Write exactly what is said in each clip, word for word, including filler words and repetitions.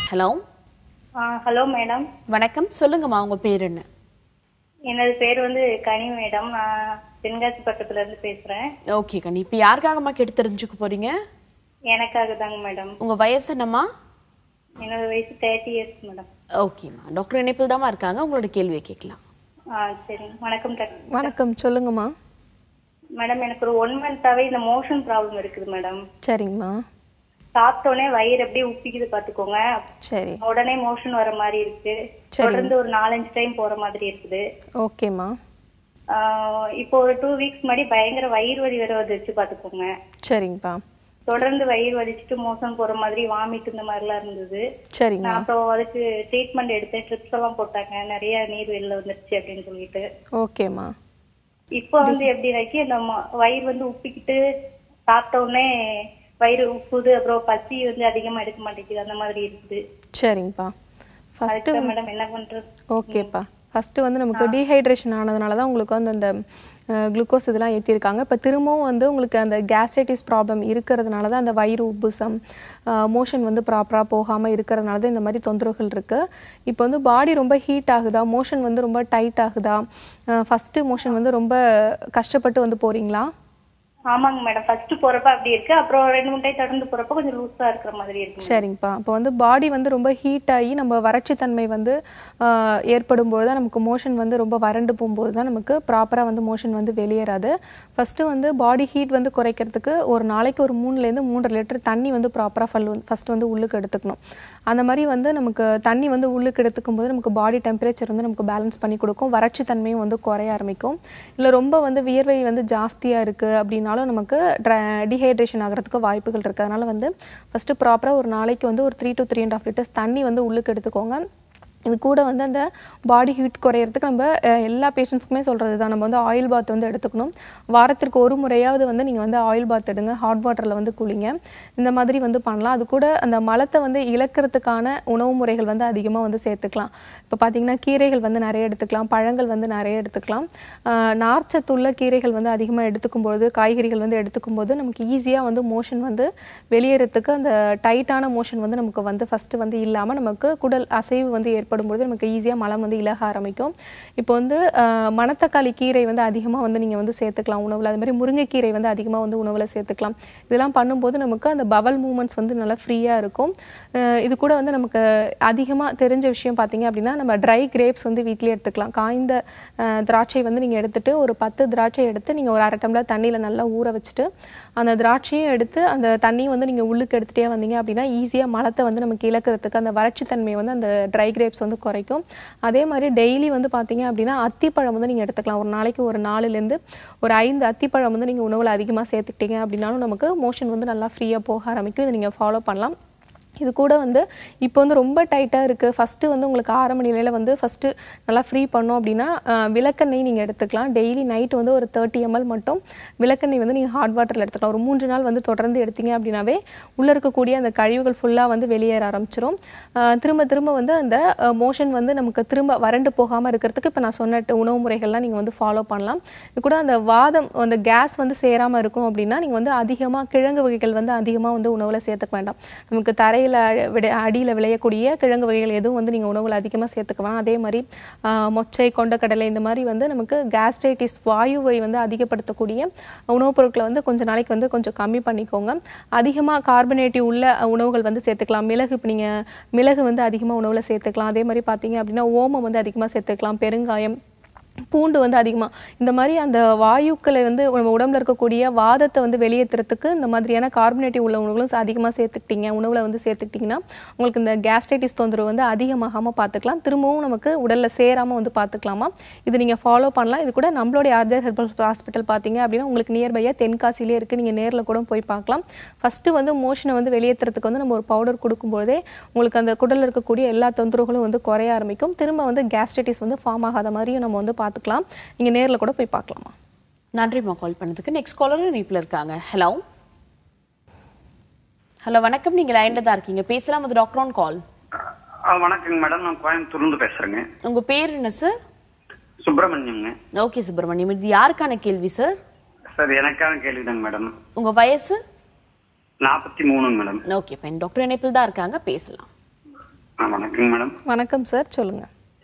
Hello. Hello madam. வணக்கம், சொல்லுங்கம்மா, உங்க பேர் என்ன? என்னது பேர் வந்து கனி மேடம். நான் தென்காசி பக்கத்துல இருந்து பேசுறேன். ஓகே கனி, இப்போ யாருக்காகம்மா கேட்டு தெரிஞ்சுக்க போறீங்க? எனக்காக தாங்க மேடம். உங்க வயசு என்னம்மா? என்னோட வயசு தேர்ட்டி இயர்ஸ் மேடம். ஓகேம்மா, டாக்டர் இணைப்பில் தாம்மா இருக்காங்க, உங்களோட கேள்வியை கேட்கலாம். ஆ சரி. வணக்கம் டாக்டர். வணக்கம், சொல்லுங்கம்மா. மேடம், எனக்கு ஒரு ஒன் மந்தாவே இந்த மோஷன் ப்ராப்ளம் இருக்குது மேடம். சரிங்கம்மா. சாப்பிட்டோடனே வயிறு அப்படியே உப்பிக்குது பாத்துக்கோங்க. சரி. உடனே மோஷன் வர மாதிரி இருக்கு. தொடர்ந்து ஒரு நாலஞ்சு டைம் போற மாதிரி இருக்குது. ஓகேம்மா. இப்போ ஒரு டூ வீக்ஸ் முன்னாடி பயங்கர வயிறு வலி வர வந்துச்சு பாத்துக்கோங்க. சரிங்கப்பா. தொடர்ந்து வயிறு வலிச்சுட்டு மோஷன் போற மாதிரி வாமிட் இந்த மாதிரி எல்லாம் இருந்தது. சரிங்க. அப்புறம் அதுக்கு ட்ரீட்மெண்ட் எடுத்தேன், ட்ரிப்ஸ் எல்லாம் போட்டாங்க, நிறைய நீர் வெளில வந்துருச்சு அப்படின்னு சொல்லிட்டு. ஓகேம்மா. இப்போ வந்து எப்படி ஆக்கி அந்த வயிறு வந்து உப்பிக்கிட்டு சாப்பிட்ட உடனே வயிறு உப்புது, அப்புறம் பசி வந்து அதிகமா எடுக்க மாட்டேங்குது, அந்த மாதிரி இருக்குது. சரிங்கப்பா. ஃபர்ஸ்ட் மேடம் என்ன பண்றது? ஓகேப்பா. ஃபர்ஸ்ட் வந்து நமக்கு டீஹைட்ரேஷன் ஆனதுனால தான் உங்களுக்கு வந்து அந்த குளுக்கோஸ் இதெல்லாம் ஏற்றிருக்காங்க. இப்போ திரும்பவும் வந்து உங்களுக்கு அந்த கேஸ்ட்ரைட்டிஸ் ப்ராப்ளம் இருக்கிறதுனால தான் அந்த வயிறு உப்புசம், மோஷன் வந்து ப்ராப்பராக போகாமல் இருக்கிறதுனால தான் இந்த மாதிரி தொந்தரவுகள் இருக்குது. இப்போ வந்து பாடி ரொம்ப ஹீட் ஆகுதா, மோஷன் வந்து ரொம்ப டைட் ஆகுதா, ஃபஸ்ட்டு மோஷன் வந்து ரொம்ப கஷ்டப்பட்டு வந்து போகிறீங்களா? ஆமாங்க மேடம், ஃபர்ஸ்ட் போறப்ப அப்படி இருக்கு, அப்புறம் ரெண்டு மூணு டைம் தொடர்ந்து போறப்ப கொஞ்சம் லூஸா இருக்கிற மாதிரி இருக்கு. சரிங்கப்பா. அப்போ வந்து பாடி வந்து ரொம்ப ஹீட் ஆகி நம்ம வறட்சி தன்மை வந்து ஏற்படும் போது தான் நமக்கு மோஷன் வந்து ரொம்ப வறண்டு போகும்போது தான் நமக்கு ப்ராப்பராக வந்து மோஷன் வந்து வெளியேறாது. ஃபஸ்ட்டு வந்து பாடி ஹீட் வந்து குறைக்கிறதுக்கு ஒரு நாளைக்கு ஒரு மூணுலேருந்து மூன்றரை லிட்டர் தண்ணி வந்து ப்ராப்பராக ஃபல் ஃபஸ்ட்டு வந்து உள்ளுக்கு எடுத்துக்கணும். அந்த மாதிரி வந்து நமக்கு தண்ணி வந்து உள்ளுக்கு எடுத்துக்கும் போது நமக்கு பாடி டெம்பரேச்சர் வந்து நமக்கு பேலன்ஸ் பண்ணி கொடுக்கும், வறட்சி தன்மையும் வந்து குறைய ஆரம்பிக்கும். இல்லை ரொம்ப வந்து வியர்வை வந்து ஜாஸ்தியாக இருக்குது அப்படின்னாலும் நமக்கு டீஹைட்ரேஷன் ஆகிறதுக்கு வாய்ப்புகள் இருக்குது. அதனால் வந்து ஃபஸ்ட்டு ப்ராப்பராக ஒரு நாளைக்கு வந்து ஒரு three to three and half litres தண்ணி வந்து உள்ளுக்கு எடுத்துக்கோங்க. இது கூட வந்து அந்த பாடி ஹீட் குறையிறதுக்கு நம்ம எல்லா பேஷண்ட்ஸ்க்குமே சொல்கிறது தான், நம்ம வந்து ஆயில் பாத் வந்து எடுத்துக்கணும். வாரத்திற்கு ஒரு முறையாவது வந்து நீங்கள் வந்து ஆயில் பாத் எடுங்க, ஹாட் வாட்டரில் வந்து குளிங்க, இந்த மாதிரி வந்து பண்ணலாம். அது கூட அந்த மலத்தை வந்து இழக்கிறதுக்கான உணவு முறைகள் வந்து அதிகமாக வந்து சேர்த்துக்கலாம். இப்போ பார்த்தீங்கன்னா கீரைகள் வந்து நிறைய எடுத்துக்கலாம், பழங்கள் வந்து நிறைய எடுத்துக்கலாம். நார்ச்சத்துள்ள கீரைகள் வந்து அதிகமாக எடுத்துக்கும் பொழுது, காய்கறிகள் வந்து எடுத்துக்கும் போது நமக்கு ஈஸியாக வந்து மோஷன் வந்து வெளியேறதுக்கு அந்த டைட்டான மோஷன் வந்து நமக்கு வந்து ஃபஸ்ட்டு வந்து இல்லாமல் நமக்கு குடல் அசைவு வந்து ஏற்படும் பொழுது நமக்கு ஈஸியாக மலம் வந்து இலக ஆரம்பிக்கும். இப்போ வந்து மணத்தக்காளி கீரை வந்து அதிகமாக வந்து நீங்கள் வந்து சேர்த்துக்கலாம் உணவில். அது மாதிரி முருங்கைக்கீரை வந்து அதிகமாக வந்து உணவில் சேர்த்துக்கலாம். இதெல்லாம் பண்ணும்போது நமக்கு அந்த பவல் மூமெண்ட்ஸ் வந்து நல்லா ஃப்ரீயாக இருக்கும். இது கூட வந்து நமக்கு அதிகமாக தெரிஞ்ச விஷயம் பார்த்தீங்க அப்படின்னா, நம்ம ட்ரை கிரேப்ஸ் வந்து வீட்டிலே எடுத்துக்கலாம். காய்ந்த திராட்சை வந்து நீங்கள் எடுத்துகிட்டு ஒரு பத்து திராட்சை எடுத்து நீங்கள் ஒரு அரை டம்ளர் தண்ணியில் நல்லா ஊற வச்சுட்டு அந்த திராட்சையும் எடுத்து அந்த தண்ணியும் வந்து நீங்கள் உள்ளுக்கு எடுத்துகிட்டே வந்தீங்க அப்படின்னா ஈஸியாக மலத்தை வந்து நமக்கு இழக்கிறதுக்கு அந்த வறட்சி தன்மையை வந்து அந்த ட்ரை கிரேப்ஸ் வந்து குறைக்கும். அதே மாதிரி டெய்லி வந்து பார்த்தீங்க அப்படின்னா அத்திப்பழம் வந்து நீங்கள் எடுத்துக்கலாம். ஒரு நாளைக்கு ஒரு நாலுலேருந்து ஒரு ஐந்து அத்திப்பழம் வந்து நீங்கள் உணவில் அதிகமாக சேர்த்துக்கிட்டீங்க அப்படின்னாலும் நமக்கு மோஷன் வந்து நல்லா ஃப்ரீயாக போக ஆரம்பிக்கும். இதை நீங்கள் ஃபாலோ பண்ணலாம். இது கூட வந்து இப்போ வந்து ரொம்ப டைட்டாக இருக்குது, ஃபஸ்ட்டு வந்து உங்களுக்கு ஆரம்ப நிலையில் வந்து ஃபஸ்ட்டு நல்லா ஃப்ரீ பண்ணோம் அப்படின்னா விளக்கெண்ணெய் நீங்கள் எடுத்துக்கலாம். டெய்லி நைட் வந்து ஒரு தேர்ட்டி எம்எல் மட்டும் விளக்கெண்ணெய் வந்து நீங்கள் ஹாட் வாட்டரில் எடுத்துக்கலாம். ஒரு மூன்று நாள் வந்து தொடர்ந்து எடுத்தீங்க அப்படின்னாவே உள்ளே இருக்கக்கூடிய அந்த கழிவுகள் ஃபுல்லாக வந்து வெளியேற ஆரம்பிச்சிடும். திரும்ப திரும்ப வந்து அந்த மோஷன் வந்து நமக்கு திரும்ப வறண்டு போகாமல் இருக்கிறதுக்கு இப்போ நான் சொன்ன உணவு முறைகள்லாம் நீங்கள் வந்து ஃபாலோ பண்ணலாம். இது கூட அந்த வாதம் அந்த கேஸ் வந்து சேராமல் இருக்கும் அப்படின்னா நீங்கள் வந்து அதிகமாக கிழங்கு வகைகள் வந்து அதிகமாக வந்து உணவில் சேர்த்துக்க வேண்டாம். நமக்கு தரையில் அடியில் விளையக்கூடிய கிழங்கு வகைகள் எதுவும் வந்து நீங்கள் உணவுகள் அதிகமாக சேர்த்துக்க வேணாம். அதே மாதிரி மொச்சை, கொண்டக்கடலை இந்த மாதிரி வந்து நமக்கு கேஸ்ட்ரைட்டிஸ் வாயுவை வந்து அதிகப்படுத்தக்கூடிய உணவுப் பொருட்களை வந்து கொஞ்சம் நாளைக்கு வந்து கொஞ்சம் கம்மி பண்ணிக்கோங்க. அதிகமாக கார்பனேட்டிவ் உள்ள உணவுகள் வந்து சேர்த்துக்கலாம். மிளகு, இப்போ நீங்கள் மிளகு வந்து அதிகமாக உணவில் சேர்த்துக்கலாம். அதே மாதிரி பார்த்தீங்க அப்படின்னா ஓமம் வந்து அதிகமாக சேர்த்துக்கலாம், பெருங்காயம், பூண்டு வந்து அதிகமாக, இந்த மாதிரி அந்த வாயுக்களை வந்து நம்ம உடம்புல இருக்கக்கூடிய வாதத்தை வந்து வெளியேற்றுறதுக்கு இந்த மாதிரியான கார்பனேட்டிவ் உள்ள உணவுகளும் அதிகமாக சேர்த்துக்கிட்டீங்க உணவில் வந்து சேர்த்துக்கிட்டிங்கன்னா உங்களுக்கு இந்த கேஸ்ட்ரைட்டிஸ் தொந்தரவு வந்து அதிகமாகாமல் பார்த்துக்கலாம். திரும்பவும் நமக்கு உடலில் சேராமல் வந்து பார்த்துக்கலாமா. இது நீங்கள் ஃபாலோ பண்ணலாம். இது கூட நம்மளுடைய ஆர்ஜர் ஹெர்பல் ஹாஸ்பிட்டல் பார்த்தீங்க அப்படின்னா உங்களுக்கு நியர்பையாக தென்காசிலே இருக்குது, நீங்கள் நேரில் கூட போய் பார்க்கலாம். ஃபஸ்ட்டு வந்து மோஷனை வந்து வெளியேற்றுறதுக்கு வந்து நம்ம ஒரு பவுடர் கொடுக்கும்போதே உங்களுக்கு அந்த குடலில் இருக்கக்கூடிய எல்லா தொந்தரவுகளும் வந்து குறைய ஆரம்பிக்கும். திரும்ப வந்து கேஸ்ட்ரைட்டிஸ் வந்து ஃபார்ம் ஆகாத மாதிரியும் நம்ம வந்து பார்த்துக்கலாம். நீங்க நேர்ல கூட போய் பார்க்கலாமா. நன்றிமா கால் பண்ணதுக்கு. நெக்ஸ்ட் காலர் இணைப்பில் இருக்காங்க. ஹலோ ஹலோ வணக்கம், நீங்க லைன்ல தான் இருக்கீங்க, பேசலாம். அது டாக்டர் ஆன் கால். வணக்கங்க மேடம், நான் கோயம்புத்தூர்ல இருந்து பேசுறேங்க. உங்க பேர் என்ன சார்? சுப்பிரமணியம்ங்க. ஓகே சுப்பிரமணியம், இது யாருக்கான கேள்வி சார்? சார் எனக்கான கேள்விதாங்க மேடம். உங்க வயசு? நாற்பத்தி மூணுங்க மேடம். ஓகே ஃபைன், டாக்டர் இணைப்பில் தான் இருக்காங்க, பேசலாம். ஆ, வணக்கங்க மேடம். வணக்கம் சார், சொல்லுங்க.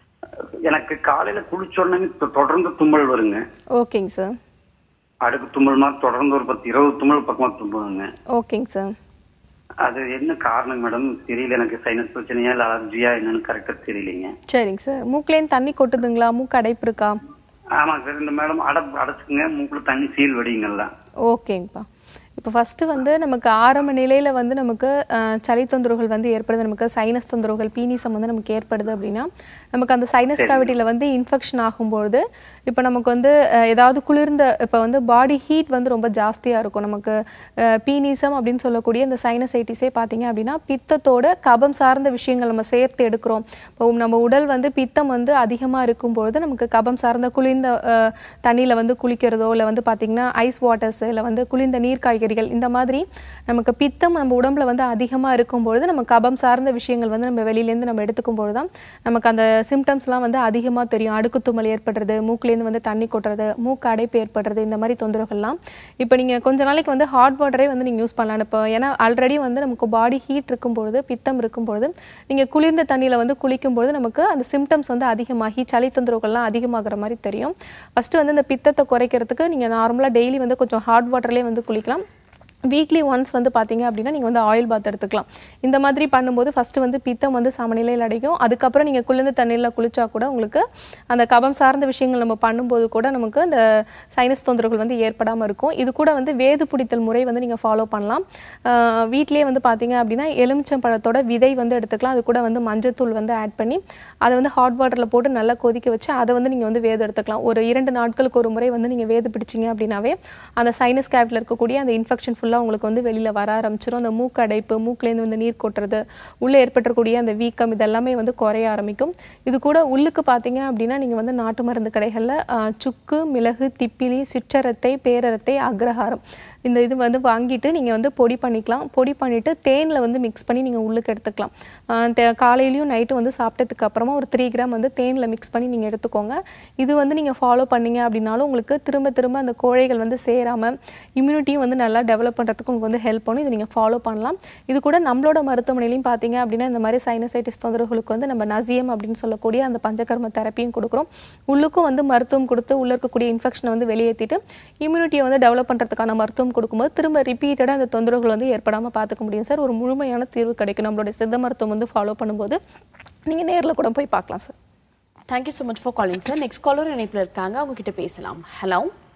எனக்கு காலையில குளிச்ச உடனே தொ- தொடர்ந்து தும்மல் வருங்க. ஓகேங்க சார். அடுக்கு தும்மல் மாதிரி தொடர்ந்து ஒரு பத்து இருபது தும்மல் பக்கமா தும்புங்க. ஓகேங்க சார். அது என்ன காரணம் மேடம் தெரியல. எனக்கு சைனஸ் பிரச்சனையா இல்ல அலர்ஜியா என்னன்னு கரெக்டா தெரியலீங்க. சரிங்க சார். மூக்குலேருந்து தண்ணி கொட்டுதுங்களா? மூக்கு அடைப்பு இருக்கா? ஆமாங்க சார். இந்த மேடம் அட அடைச்சுக்குங்க, மூக்குல தண்ணி சீல் வடிங்கல்ல. ஓகேங்கப்பா. இப்போ ஃபஸ்ட்டு வந்து நமக்கு ஆரம்ப நிலையில் வந்து நமக்கு அஹ், சளி தொந்தரவுகள் வந்து ஏற்படுது, நமக்கு சைனஸ் தொந்தரவுகள் பீனிசம் வந்து நமக்கு ஏற்படுது அப்படின்னா நமக்கு அந்த சைனஸ் கேவிட்டியில் வந்து இன்ஃபெக்ஷன் ஆகும்பொழுது இப்போ நமக்கு வந்து அஹ், ஏதாவது குளிர்ந்த இப்போ வந்து பாடி ஹீட் வந்து ரொம்ப ஜாஸ்தியாக இருக்கும். நமக்கு பீனிசம் அப்படின்னு சொல்லக்கூடிய இந்த சைனசைட்டிஸே பார்த்தீங்க அப்படின்னா பித்தத்தோட கபம் சார்ந்த விஷயங்கள் நம்ம சேர்த்து எடுக்கிறோம். இப்போ நம்ம உடல் வந்து பித்தம் வந்து அதிகமாக இருக்கும்பொழுது நமக்கு கபம் சார்ந்த குளிர்ந்த தண்ணியில் வந்து குளிக்கிறதோ இல்லை வந்து பார்த்திங்கன்னா ஐஸ் வாட்டர்ஸ் இல்லை வந்து குளிர்ந்த நீர் காய்கறிகள் இந்த மாதிரி நமக்கு பித்தம் நம்ம உடம்புல வந்து அதிகமாக இருக்கும்பொழுது நம்ம கபம் சார்ந்த விஷயங்கள் வந்து நம்ம வெளியிலேருந்து நம்ம எடுத்துக்கும் பொழுது தான் நமக்கு அந்த சிம்டம்ஸ்லாம் வந்து அதிகமாக தெரியும். அடுக்கு தும்மல் ஏற்படுறது, மூக்குலேருந்து வந்து தண்ணி கொட்டுறது, மூக்கு அடைப்பு ஏற்படுறது, இந்த மாதிரி தொந்தரவுகள்லாம். இப்போ நீங்கள் கொஞ்ச நாளைக்கு வந்து ஹாட் வாட்டரே வந்து நீங்கள் யூஸ் பண்ணலாம். இப்போ ஏன்னா ஆல்ரெடி வந்து நமக்கு பாடி ஹீட் இருக்கும்பொழுது பித்தம் இருக்கும்பொழுது நீங்கள் குளிர்ந்த தண்ணியில் வந்து குளிக்கும்பொழுது நமக்கு அந்த சிம்டம்ஸ் வந்து அதிகமாகி சளி தொந்தரவுகள்லாம் அதிகமாகிற மாதிரி தெரியும். ஃபஸ்ட்டு வந்து இந்த பித்தத்தை குறைக்கிறதுக்கு நீங்கள் நார்மலாக டெய்லி வந்து கொஞ்சம் ஹாட் வாட்டர்லேயே வந்து குளிக்கலாம். வீக்லி ஒன்ஸ் வந்து பார்த்தீங்க அப்படின்னா நீங்கள் வந்து ஆயில் பாத் எடுத்துக்கலாம். இந்த மாதிரி பண்ணும்போது ஃபஸ்ட்டு வந்து பித்தம் வந்து சமநிலையில் அடைக்கும். அதுக்கப்புறம் நீங்கள் குளிர்ந்த தண்ணியில் குளிச்சா கூட உங்களுக்கு அந்த கபம் சார்ந்த விஷயங்கள் நம்ம பண்ணும்போது கூட நமக்கு அந்த சைனஸ் தொந்தரவுகள் வந்து ஏற்படாமல் இருக்கும். இது கூட வந்து வேது பிடித்தல் முறை வந்து நீங்கள் ஃபாலோ பண்ணலாம். வீட்டிலேயே வந்து பார்த்தீங்க அப்படின்னா எலுமிச்சம்பழத்தோட விதை வந்து எடுத்துக்கலாம். அது கூட வந்து மஞ்சத்தூள் வந்து ஆட் பண்ணி அதை வந்து ஹாட் வாட்டரில் போட்டு நல்லா கொதிக்க வச்சு அதை வந்து நீங்கள் வந்து வேது எடுத்துக்கலாம். ஒரு இரண்டு நாட்களுக்கு ஒரு முறை வந்து நீங்கள் வேது பிடிச்சிங்க அப்படின்னாவே அந்த சைனஸ் கேவிட்டியில் இருக்கக்கூடிய அந்த இன்ஃபெக்ஷன் ஃபுல்லாக உங்களுக்கு வந்து வெளியில் வர ஆரம்பிச்சிடும். அந்த மூக்கு அடைப்பு, மூக்குலேருந்து வந்து நீர் கொட்டுறது, உள்ளே ஏற்பட்டக்கூடிய அந்த வீக்கம் இதெல்லாமே வந்து குறைய ஆரம்பிக்கும். இது கூட உள்ளுக்கு பார்த்தீங்க அப்படின்னா நீங்கள் வந்து நாட்டு மருந்து கடைகளில் சுக்கு, மிளகு, திப்பிலி, சிற்றரத்தை, பேரரத்தை, அக்ரஹாரம் இந்த இது வந்து வாங்கிட்டு நீங்கள் வந்து பொடி பண்ணிக்கலாம். பொடி பண்ணிவிட்டு தேனில் வந்து மிக்ஸ் பண்ணி நீங்கள் உள்ளுக்கு எடுத்துக்கலாம். காலையிலையும் நைட்டு வந்து சாப்பிட்டதுக்கு அப்புறமா ஒரு த்ரீ கிராம் வந்து தேனில் மிக்ஸ் பண்ணி நீங்கள் எடுத்துக்கோங்க. இது வந்து நீங்கள் ஃபாலோ பண்ணீங்க அப்படின்னாலும் உங்களுக்கு திரும்ப திரும்ப அந்த கோழைகள் வந்து சேராமல் இம்யூனிட்டியும் வந்து நல்லா டெவலப் பண்ணுறதுக்கு உங்களுக்கு வந்து ஹெல்ப் பண்ணும். இது நீங்கள் ஃபாலோ பண்ணலாம். இது கூட நம்மளோட மருத்துவமனையிலையும் பார்த்தீங்க அப்படின்னா இந்த மாதிரி சைனசைட்டிஸ் தொந்தரவுகளுக்கு வந்து நம்ம நசியம் அப்படின்னு சொல்லக்கூடிய அந்த பஞ்சகர்ம தெரப்பியும் கொடுக்குறோம். உள்ளுக்கும் வந்து மருத்துவம் கொடுத்து உள்ள இருக்கக்கூடிய இன்ஃபெக்ஷனை வந்து வெளியேற்றிட்டு இம்யூனிட்டியை வந்து டெவலப் பண்ணுறதுக்கான மருத்துவம் கொடுக்கும்போது திரும்ப ரிப்பீட்டடாக அந்த தொந்தரவுகள் வந்து ஏற்படாமல் பார்த்துக்க முடியும் சார். ஒரு முழுமையான தீர்வு கிடைக்கும் நம்மளுடைய சித்த மருத்துவம் வந்து ஃபாலோ பண்ணும்போது. நீங்கள் நேரில் கூட போய் பார்க்கலாம் sir. Thank you so much for calling sir. Next caller இணைப்பில் இருக்காங்க, அவங்க கிட்ட பேசலாம். ஹலோ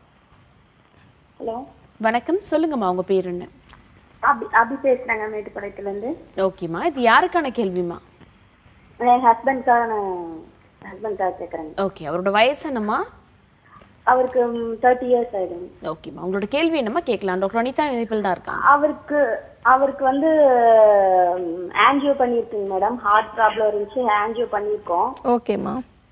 ஹலோ, வணக்கம், சொல்லுங்கம்மா உங்க பேர் என்ன? அபி அபி பேசுறாங்க மேட்டுப்பாளையத்துல இருந்து. ஓகேம்மா, இது யாருக்கான கேள்விமா? என் ஹஸ்பண்ட்காக ஹஸ்பண்ட்காக கேட்குறேங்க. ஓகே, அவரோட வயசு என்னம்மா? அவருக்கு தேர்ட்டி இயர்ஸ் ஆயிடும். ஓகேம்மா, உங்களோட கேள்வி என்னம்மா கேட்கலாம்? டாக்டர் அனிதா இணைப்பில் தான் இருக்காங்க. அவருக்கு அவருக்கு வந்து ஆன்ஜியோ பண்ணியிருக்குங்க மேடம். ஹார்ட் ப்ராப்ளம் இருந்துச்சு, ஆன்ஜியோ பண்ணியிருக்கோம். ஓகேம்மா.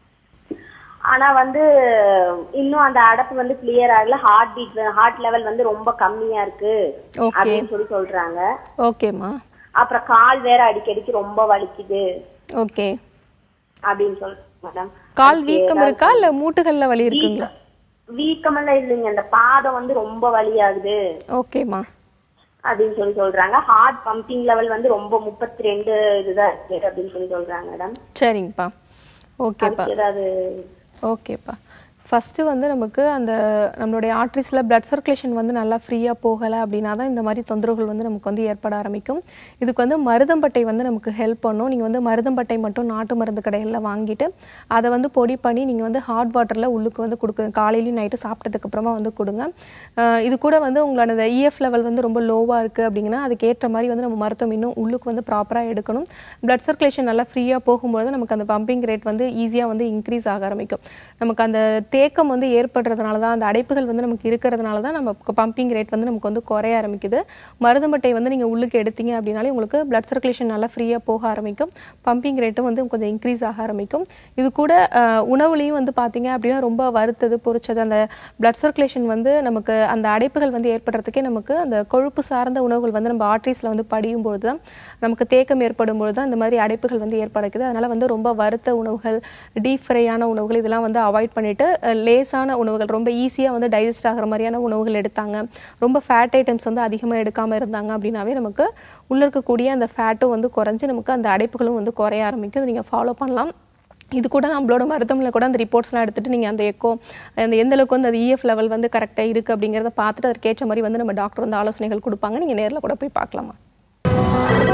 ஆனா வந்து இன்னும் அந்த அடப்பு வந்து கிளியர் ஆகல. ஹார்ட் பீட் ஹார்ட் லெவல் வந்து ரொம்ப கம்மியா இருக்கு அப்படின்னு சொல்லி சொல்றாங்க. ஓகேம்மா. அப்புறம் கால் வேற அடிக்கடிக்கு ரொம்ப வலிக்குது. ஓகே அப்படின்னு சொல்றாங்க மேடம். கால் வீக்கம் இருக்கா இல்ல மூட்டுகள்ல வலி இருக்குங்களா? வீக்கமெல்லாம் இல்லைங்க, அந்த பாதம் வந்து ரொம்ப வலியாகுது. ஓகேம்மா. அப்படின்னு சொல்லி சொல்றாங்க. ஹார்ட் பம்பிங் லெவல் வந்து ரொம்ப முப்பத்தி ரெண்டு இதுதான் இருக்கு அப்படின்னு சொல்லி சொல்றாங்க மேடம். சரிங்கப்பா. ஓகேப்பா. ஏதாவது ஓகேப்பா. ஃபஸ்ட்டு வந்து நமக்கு அந்த நம்மளுடைய ஆர்ட்ரிஸில் பிளட் சர்க்குலேஷன் வந்து நல்லா ஃப்ரீயாக போகலை அப்படின்னா தான் இந்த மாதிரி தொந்தரவுகள் வந்து நமக்கு வந்து ஏற்பட ஆரம்பிக்கும். இதுக்கு வந்து மருதம்பட்டை வந்து நமக்கு ஹெல்ப் பண்ணும். நீங்கள் வந்து மருதம்பட்டை மட்டும் நாட்டு மருந்து கடைகளில் வாங்கிட்டு அதை வந்து பொடி பண்ணி நீங்கள் வந்து ஹாட் வாட்டரில் உள்ளுக்கு வந்து கொடுக்குங்க. காலையிலையும் நைட்டு சாப்பிட்டதுக்கப்புறமா வந்து கொடுங்க. இது கூட வந்து உங்களோட இஎஃப் லெவல் வந்து ரொம்ப லோவாக இருக்குது அப்படிங்கன்னா அதுக்கேற்ற மாதிரி வந்து நம்ம மருத்துவம் இன்னும் உள்ளுக்கு வந்து ப்ராப்பராக எடுக்கணும். பிளட் சர்க்குலேஷன் நல்லா ஃப்ரீயாக போகும்போது நமக்கு அந்த பம்பிங் ரேட் வந்து ஈஸியாக வந்து இன்க்ரீஸ் ஆக ஆரம்பிக்கும். நமக்கு அந்த தேக்கம் வந்து ஏற்படுறதுனால தான், அந்த அடைப்புகள் வந்து நமக்கு இருக்கிறதுனால தான் நமக்கு பம்பிங் ரேட் வந்து நமக்கு வந்து குறைய ஆரம்பிக்குது. மருதம்பட்டை வந்து நீங்கள் உள்ளுக்கு எடுத்தீங்க அப்படின்னாலே உங்களுக்கு பிளட் சர்க்குலேஷன் நல்லா ஃப்ரீயாக போக ஆரம்பிக்கும். பம்பிங் ரேட்டும் வந்து கொஞ்சம் இன்க்ரீஸ் ஆக ஆரம்பிக்கும். இது கூட உணவுலையும் வந்து பார்த்தீங்க அப்படின்னா ரொம்ப வறுத்தது பொரிச்சது அந்த பிளட் சர்க்குலேஷன் வந்து நமக்கு அந்த அடைப்புகள் வந்து ஏற்படுறதுக்கே நமக்கு அந்த கொழுப்பு சார்ந்த உணவுகள் வந்து நம்ம ஆர்ட்ரிஸில் வந்து படியும் பொழுது தான் நமக்கு தேக்கம் ஏற்படும் பொழுது தான் இந்த மாதிரி அடைப்புகள் வந்து ஏற்படுக்குது. அதனால் வந்து ரொம்ப வறுத்த உணவுகள், டீப் ஃப்ரையான உணவுகள் இதெல்லாம் வந்து அவாய்ட் பண்ணிவிட்டு லேசான உணவுகள், ரொம்ப ஈஸியாக வந்து டைஜஸ்ட் ஆகிற மாதிரியான உணவுகள் எடுத்தாங்க, ரொம்ப ஃபேட் ஐட்டம்ஸ் வந்து அதிகமாக எடுக்காமல் இருந்தாங்க அப்படின்னாவே நமக்கு உள்ளே இருக்கக்கூடிய அந்த ஃபேட்டும் வந்து குறைஞ்சி நமக்கு அந்த அடைப்புகளும் வந்து குறைய ஆரம்பிக்கும். நீங்கள் ஃபாலோ பண்ணலாம். இது கூட நம்மளோட மருத்துவமனையில் கூட அந்த ரிப்போர்ட்ஸ்லாம் எடுத்துகிட்டு நீங்கள் அந்த எக்கோ அந்த எந்த அளவுக்கு வந்து அது இஎஃப் லெவல் வந்து கரெக்டாக இருக்குது அப்படிங்கிறத பார்த்துட்டு அதற்கேற்ற மாதிரி வந்து நம்ம டாக்டர் வந்து ஆலோசனைகள் கொடுப்பாங்க. நீங்கள் நேரில் கூட போய் பார்க்கலாமா.